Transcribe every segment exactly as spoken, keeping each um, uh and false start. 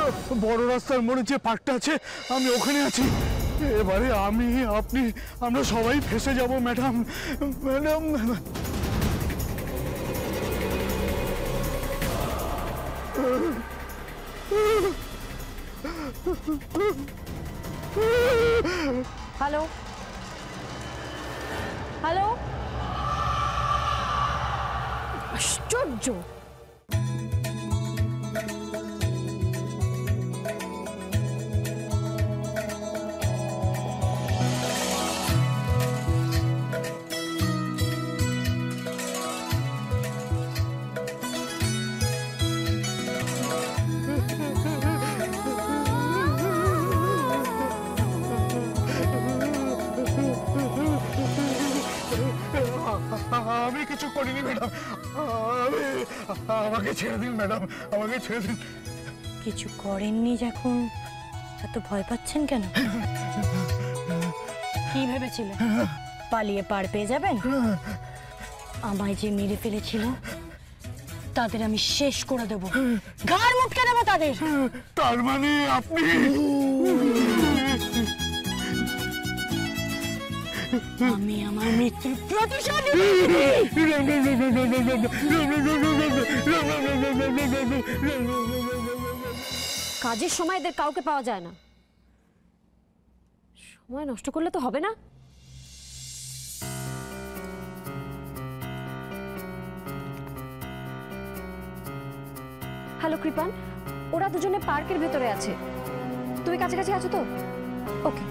বড় রাস্তার মোড়ে যে পার্কটা আছে আমি ওখানে আছি। এবারে আমি আপনি আমরা সবাই ফেসে যাব ম্যাডাম। ম্যাডাম হ্যালো হ্যালো, আশ্চর্য। আমি কিছু করিনি ম্যাডাম, আমাকে ছেড়ে দিন ম্যাডাম, আমাকে ছেড়ে দিন। কিছু করেননি যখন এত ভয় পাচ্ছেন কেন? কি ভেবেছিলেন পালিয়ে পার পেয়ে যাবেন? আমায় যে মেরে ফেলেছিল তাদের আমি শেষ করে দেবো, ঘাড় মুটকে দেবো তাদের। তার মানে আপনি আমি আমার মৃত্যুর প্রতিশোধ কাজের সময় এদের কাউকে পাওয়া যায় না, সময় নষ্ট করলে তো হবে না। হ্যালো কৃপান, ওরা দুজনে পার্কের ভেতরে আছে, তুমি কাছাকাছি আছো তো? ওকে।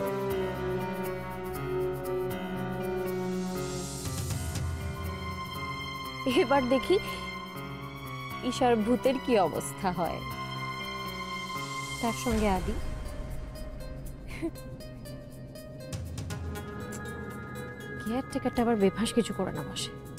এবার দেখি ঈশার ভূতের কি অবস্থা হয়, তার সঙ্গে আদি। কেয়ারটেকারটা আবার বেফাস কিছু করে না বসে।